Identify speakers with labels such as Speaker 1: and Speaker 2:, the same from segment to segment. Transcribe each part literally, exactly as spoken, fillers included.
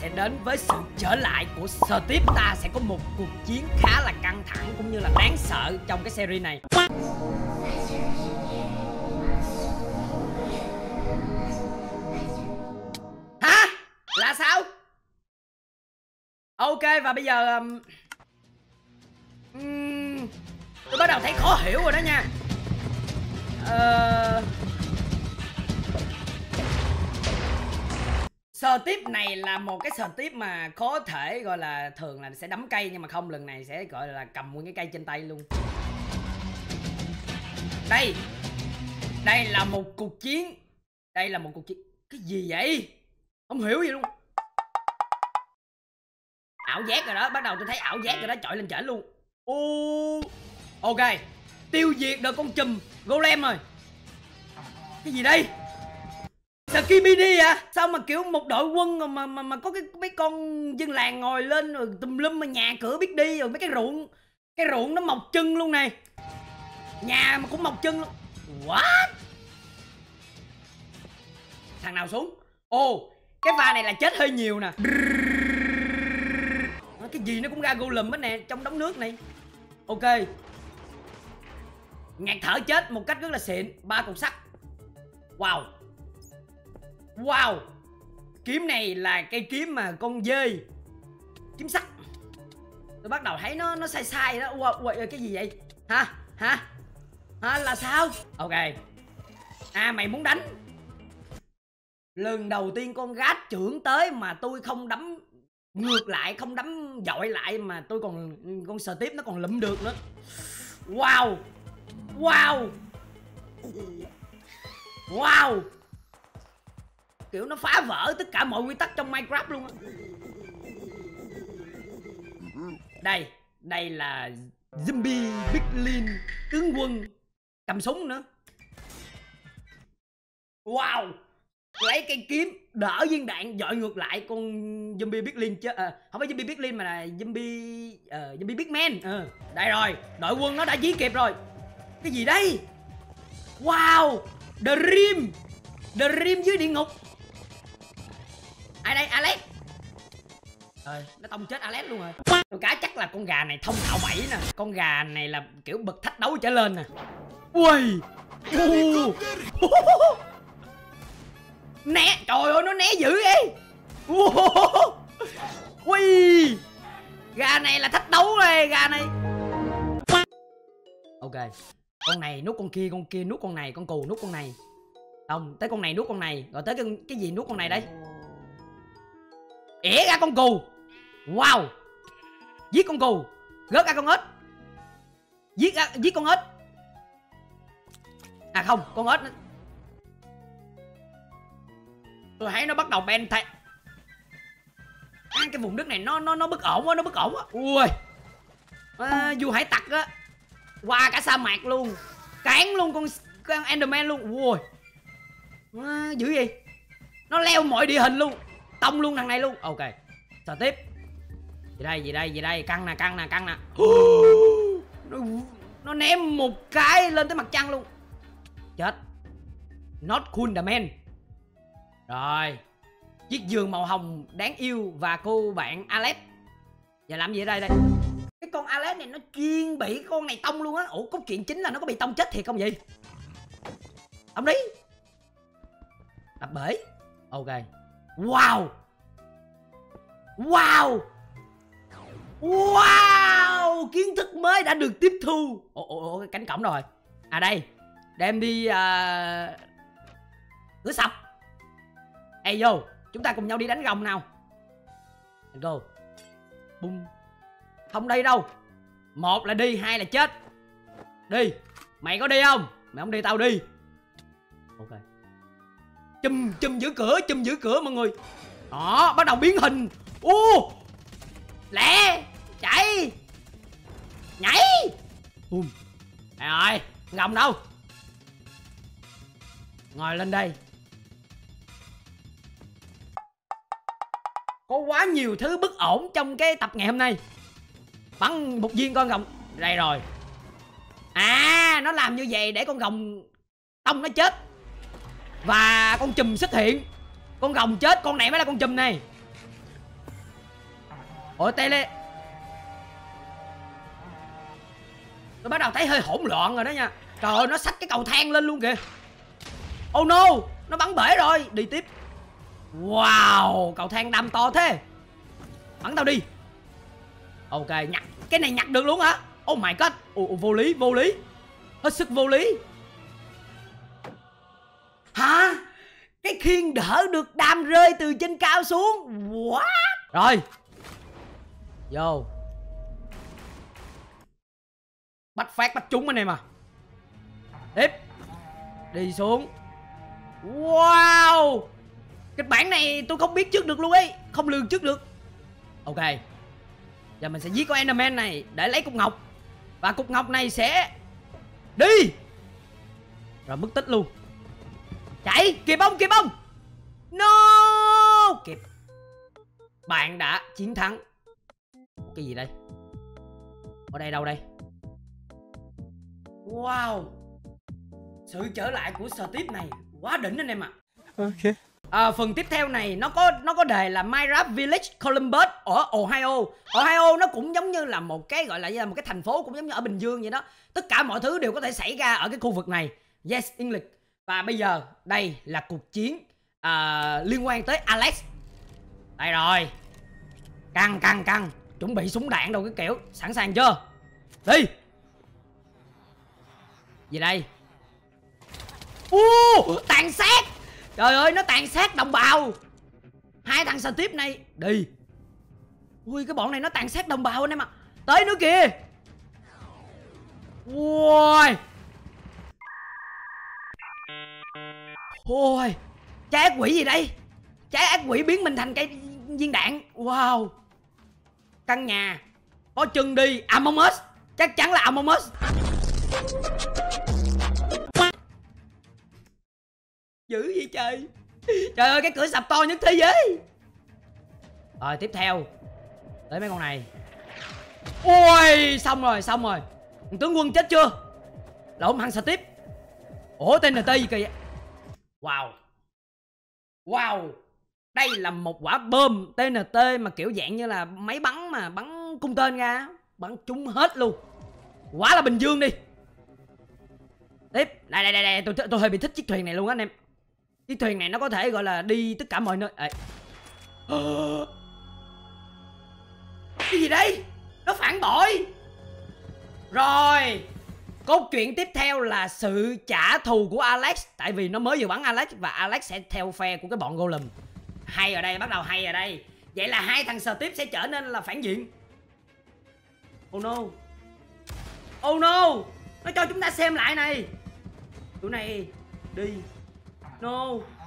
Speaker 1: sẽ đến với sự trở lại của Steve. Ta sẽ có một cuộc chiến khá là căng thẳng cũng như là đáng sợ trong cái series này. Hả? Là sao? Ok, và bây giờ um... uhm... tôi bắt đầu thấy khó hiểu rồi đó nha. Ờ... Steve này là một cái Steve mà có thể gọi là thường là sẽ đấm cây, nhưng mà không, lần này sẽ gọi là cầm nguyên cái cây trên tay luôn. Đây, đây là một cuộc chiến, đây là một cuộc chiến. Cái gì vậy? Không hiểu gì luôn. Ảo giác rồi đó, bắt đầu tôi thấy ảo giác rồi đó, chọi lên trển luôn. Ô, ok, tiêu diệt được con chùm golem rồi. Cái gì đây? Skibidi à? Sao mà kiểu một đội quân mà mà mà có cái mấy con dân làng ngồi lên rồi tùm lum mà nhà cửa biết đi, rồi mấy cái ruộng cái ruộng nó mọc chân luôn này, nhà mà cũng mọc chân luôn. What? Thằng nào xuống? Ồ, cái pha này là chết hơi nhiều nè. Cái gì nó cũng ra golem hết nè trong đống nước này. Ok, ngạt thở chết một cách rất là xịn. Ba cục sắt. Wow. Wow. Kiếm này là cây kiếm mà con dơi, kiếm sắt. Tôi bắt đầu thấy nó nó sai sai đó. Wow, wow, cái gì vậy? Hả? Hả? Hả? Là sao? Ok. À, mày muốn đánh. Lần đầu tiên con gát trưởng tới mà tôi không đấm ngược lại, không đấm dội lại, mà tôi còn con Steve nó còn lụm được nữa. Wow. Wow. Wow. Kiểu nó phá vỡ tất cả mọi quy tắc trong Minecraft luôn á. Đây, đây là zombie Piglin tướng quân cầm súng nữa. Wow. Lấy cây kiếm đỡ viên đạn dội ngược lại con zombie Piglin chứ à, không phải zombie Piglin mà là zombie uh, zombie Pigman. Ừ. Đây rồi, đội quân nó đã dí kịp rồi. Cái gì đây? Wow, Dream, Dream dưới địa ngục. Ai đây? Alex. Rồi, nó tông chết Alex luôn rồi. Tôi cá chắc là con gà này thông thạo bẫy nè. Con gà này là kiểu bậc thách đấu trở lên nè. Ui. Uh. Né, trời ơi nó né dữ vậy. Uh. Ui. Gà này là thách đấu rồi, gà này. Ok. Con này nuốt con kia, con kia nuốt con này, con cù nuốt con này. Không, tới con này nuốt con này, rồi tới cái, cái gì nuốt con này đây? ỉa ra con cù. Wow. Giết con cù, rớt ra con ếch. Giết ra, giết con ếch. À không, con ếch nó... tôi thấy nó bắt đầu ben thay. À, cái vùng đất này nó nó nó bất ổn quá, nó bất ổn quá. Ui. À, vua hải tặc á, qua cả sa mạc luôn, cán luôn con, con Enderman luôn. Ui. À, dữ gì? Nó leo mọi địa hình luôn, tông luôn thằng này luôn. Ok, sao tiếp? Gì đây, gì đây, gì đây? Căng nè, căng nè, căng nè. nó, nó ném một cái lên tới mặt trăng luôn. Chết. Not cool the man. Rồi, chiếc giường màu hồng đáng yêu và cô bạn Alex. Giờ làm gì ở đây đây? Cái con Alex này nó chuyên bị con này tông luôn á. Ủa, cốt truyện chính là nó có bị tông chết thiệt không vậy? Ông đi. Đập bể. Ok. Wow. Wow. Wow. Kiến thức mới đã được tiếp thu. Ồ, ồ, ồ, cánh cổng rồi. À đây, đem đi uh... rửa sạch. Ê vô, chúng ta cùng nhau đi đánh rồng nào. Let's go. Bum. Không đi đâu. Một là đi, hai là chết. Đi. Mày có đi không? Mày không đi tao đi. Ok. Chùm, chùm giữ cửa, chùm giữ cửa mọi người. Đó, bắt đầu biến hình. Ô. Lẹ, chạy. Nhảy. Bum. Đây rồi, rồng đâu? Ngồi lên đây. Có quá nhiều thứ bất ổn trong cái tập ngày hôm nay. Bắn một viên con rồng. Đây rồi. À, nó làm như vậy để con rồng tông nó chết và con chùm xuất hiện. Con rồng chết, con này mới là con chùm này. Ủa tele. Tôi bắt đầu thấy hơi hỗn loạn rồi đó nha. Trời ơi, nó xách cái cầu thang lên luôn kìa. Oh no, nó bắn bể rồi. Đi tiếp. Wow, cầu thang đâm to thế. Bắn tao đi. Ok, nhặt. Cái này nhặt được luôn hả? Oh my god. Ồ, vô lý, vô lý. Hết sức vô lý. Hả? Cái khiên đỡ được đam rơi từ trên cao xuống. What? Rồi. Vô. Bắt phát bắt trúng anh em à. Tiếp. Đi xuống. Wow. Kịch bản này tôi không biết trước được luôn ấy. Không lường trước được. Ok. Giờ mình sẽ giết con Enderman này để lấy cục ngọc. Và cục ngọc này sẽ đi. Rồi mất tích luôn. Chạy. Kịp không? Kịp không? No. Kịp. Bạn đã chiến thắng. Cái gì đây? Ở đây đâu đây? Wow. Sự trở lại của Steve này quá đỉnh anh em ạ. À. Ok. À, phần tiếp theo này nó có nó có đề là Minecraft Village Columbus ở Ohio. Ohio nó cũng giống như là một cái gọi là một cái thành phố, cũng giống như ở Bình Dương vậy đó. Tất cả mọi thứ đều có thể xảy ra ở cái khu vực này. Yes, English. Và bây giờ đây là cuộc chiến à, liên quan tới Alex. Đây rồi. Căng căng căng. Chuẩn bị súng đạn đâu cái kiểu. Sẵn sàng chưa? Đi. Gì đây? Uh, tàn sát. Trời ơi, nó tàn sát đồng bào. Hai thằng Steve này. Đi. Ui, cái bọn này nó tàn sát đồng bào anh em ạ. Tới nữa kìa. Ui. Ôi. Trái ác quỷ gì đây? Trái ác quỷ biến mình thành cái viên đạn. Wow. Căn nhà có chân đi. Among Us. Chắc chắn là Among Us. Dữ vậy trời. Trời ơi, cái cửa sập to nhất thế giới. Rồi tiếp theo tới mấy con này. Ôi, xong rồi, xong rồi. Tướng quân chết chưa? Lộn, thằng Steve. Ủa, tê en tê gì kìa. Wow. Wow. Đây là một quả bom tê en tê mà kiểu dạng như là máy bắn mà bắn cung tên ra. Bắn trúng hết luôn. Quá là Bình Dương đi. Tiếp. Đây, đây, đây, đây. Tôi, tôi hơi bị thích chiếc thuyền này luôn á anh em. Chiếc thuyền này nó có thể gọi là đi tất cả mọi nơi. Ê. Cái gì đây? Nó phản bội. Rồi. Câu chuyện tiếp theo là sự trả thù của Alex. Tại vì nó mới vừa bắn Alex. Và Alex sẽ theo phe của cái bọn Golem. Hay ở đây, bắt đầu hay ở đây. Vậy là hai thằng Steve sẽ trở nên là phản diện. Oh no. Oh no. Nó cho chúng ta xem lại này. Tụi này đi. No.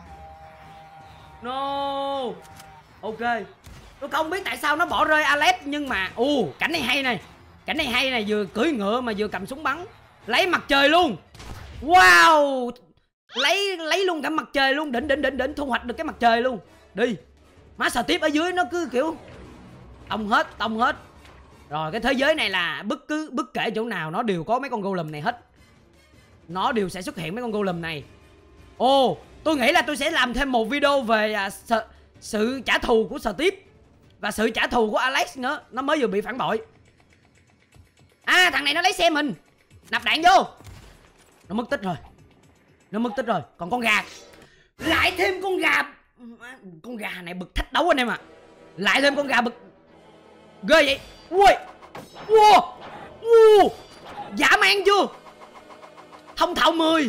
Speaker 1: No. Ok. Tôi không biết tại sao nó bỏ rơi Alex. Nhưng mà u cảnh này hay này. Cảnh này hay này. Vừa cưỡi ngựa mà vừa cầm súng bắn. Lấy mặt trời luôn. Wow. Lấy lấy luôn cả mặt trời luôn. Đỉnh đỉnh đỉnh đỉnh. Thu hoạch được cái mặt trời luôn. Đi. Má Steve ở dưới nó cứ kiểu tông hết tông hết. Rồi cái thế giới này là bất cứ bất kể chỗ nào nó đều có mấy con golem này hết. Nó đều sẽ xuất hiện mấy con golem này. Ồ, oh, tôi nghĩ là tôi sẽ làm thêm một video về à, sự, sự trả thù của Steve và sự trả thù của Alex nữa. Nó mới vừa bị phản bội. À, thằng này nó lấy xe mình. Nạp đạn vô. Nó mất tích rồi. Nó mất tích rồi. Còn con gà. Lại thêm con gà. Con gà này bực thách đấu anh em ạ. À. Lại thêm con gà bực ghê vậy. Ui. Wow. Wow. Dã man chưa? Thông thạo mười.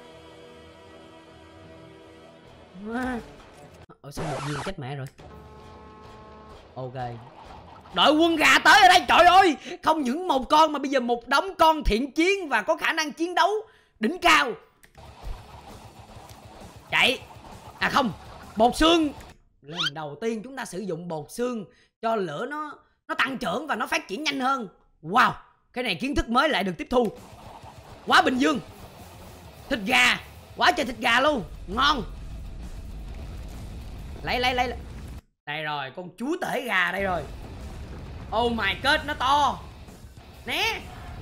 Speaker 1: Ở sao một viên chết mẹ rồi. Ok. Đội quân gà tới ở đây. Trời ơi. Không những một con mà bây giờ một đống con thiện chiến và có khả năng chiến đấu đỉnh cao. Chạy. À không. Bột xương. Lần đầu tiên chúng ta sử dụng bột xương cho lửa nó nó tăng trưởng và nó phát triển nhanh hơn. Wow. Cái này kiến thức mới lại được tiếp thu. Quá Bình Dương. Thịt gà. Quá trời thịt gà luôn. Ngon. Lấy lấy lấy. Đây rồi. Con chúa tể gà đây rồi. Oh my god. Nó to. Né.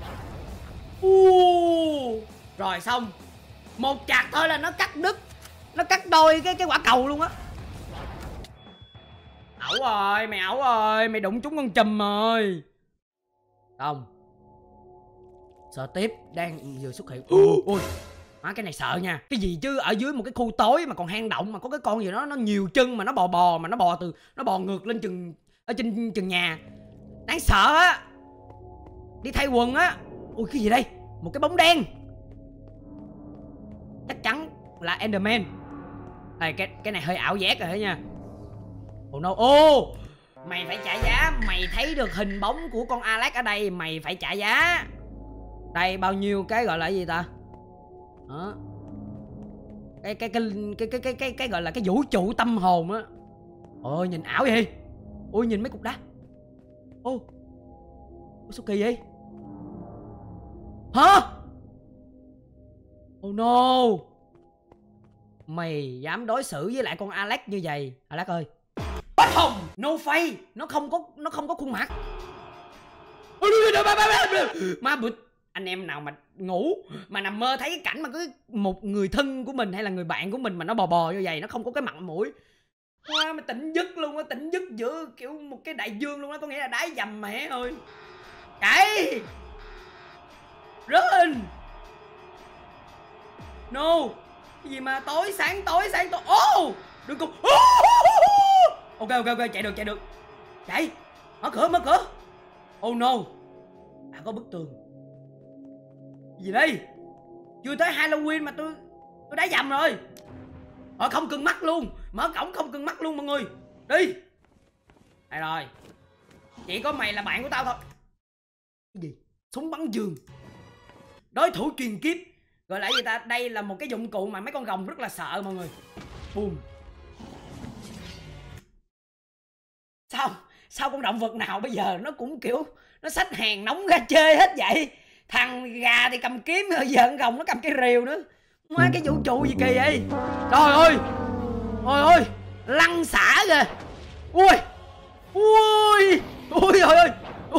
Speaker 1: uh. Rồi xong. Một chặt thôi là nó cắt đứt. Nó cắt đôi cái cái quả cầu luôn á. Ẩu rồi, mày ẩu rồi, mày đụng trúng con chùm rồi. Không. Sợ tiếp đang vừa xuất hiện. Ôi, má cái này sợ nha. Cái gì chứ ở dưới một cái khu tối mà còn hang động mà có cái con gì đó nó nhiều chân mà nó bò bò mà nó bò từ nó bò ngược lên chừng ở trên chừng nhà. Đáng sợ á. Đi thay quần á. Ui cái gì đây? Một cái bóng đen. Chắc chắn là Enderman. Đây cái cái này hơi ảo giác rồi đó nha. Oh no. Ô, mày phải trả giá. Mày thấy được hình bóng của con Alex ở đây, mày phải trả giá. Đây bao nhiêu cái gọi là gì ta? Đó. Cái cái cái cái cái cái cái, cái gọi là cái vũ trụ tâm hồn á. Ôi nhìn ảo vậy. Ôi nhìn mấy cục đá. Ô. Ủa sao kỳ vậy? Hả? Oh no. Mày dám đối xử với lại con Alex như vậy? Alex ơi. Bách hồng, no face, nó không có nó không có khuôn mặt. Ma bụt. Anh em nào mà ngủ mà nằm mơ thấy cái cảnh mà có một người thân của mình hay là người bạn của mình mà nó bò bò như vậy, nó không có cái mặt mũi. Wow, mà tỉnh giấc luôn á, tỉnh giấc giữa kiểu một cái đại dương luôn á, có nghĩa là đái dầm mẹ ơi. Chạy. Run. No. Cái gì mà tối sáng tối sáng tối. Ô, oh, đừng cùng. Oh, ok ok ok, chạy được chạy được. Chạy. Mở cửa mở cửa. Oh no. À có bức tường. Gì đây? Chưa tới Halloween mà tôi tôi đá dầm rồi. Họ không cần mắt luôn. Mở cổng không cần mắt luôn mọi người. Đi. Đây rồi. Chỉ có mày là bạn của tao thôi. Cái gì? Súng bắn giường. Đối thủ truyền kiếp. Gọi là gì ta? Đây là một cái dụng cụ mà mấy con rồng rất là sợ mọi người. Boom. Sao? Sao con động vật nào bây giờ nó cũng kiểu nó xách hàng nóng ra chơi hết vậy? Thằng gà thì cầm kiếm, rồi giờ con rồng nó cầm cái rìu nữa. Má cái vũ trụ gì kỳ vậy? Trời ơi. Ôi ôi, lăn xả kìa. Ui. Ui. Ui trời ơi.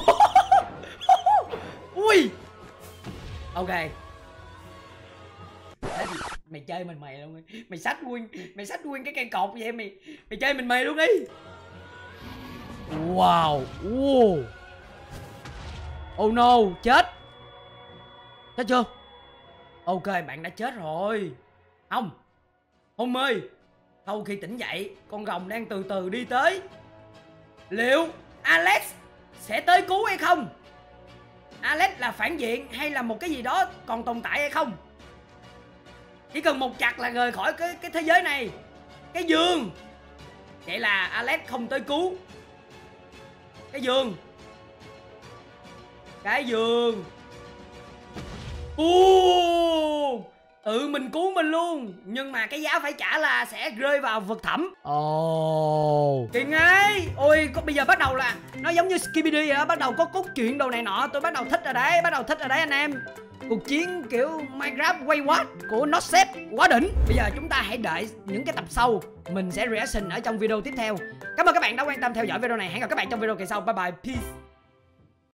Speaker 1: Ui. Ok. Mày chơi mình mày luôn. Mày xách nguyên, mày xách nguyên cái cây cột vậy mày. Mày chơi mình mày luôn đi. Wow. Oh. Oh no, chết. Chết chưa? Ok, bạn đã chết rồi. Không. Hôn ơi. Sau khi tỉnh dậy, con rồng đang từ từ đi tới. Liệu Alex sẽ tới cứu hay không? Alex là phản diện hay là một cái gì đó còn tồn tại hay không? Chỉ cần một chặt là rời khỏi cái, cái thế giới này. Cái giường. Vậy là Alex không tới cứu. Cái giường. Cái giường. Ô, tự mình cứu mình luôn. Nhưng mà cái giá phải trả là sẽ rơi vào vực thẳm. Ồ, oh. Kỳ ngay. Ôi bây giờ bắt đầu là nó giống như Skibidi vậy đó. Bắt đầu có cốt truyện đồ này nọ. Tôi bắt đầu thích rồi đấy. Bắt đầu thích rồi đấy anh em. Cuộc chiến kiểu Minecraft Wayward của Notsep quá đỉnh. Bây giờ chúng ta hãy đợi những cái tập sau. Mình sẽ reaction ở trong video tiếp theo. Cảm ơn các bạn đã quan tâm theo dõi video này. Hẹn gặp các bạn trong video kỳ sau. Bye bye. Peace.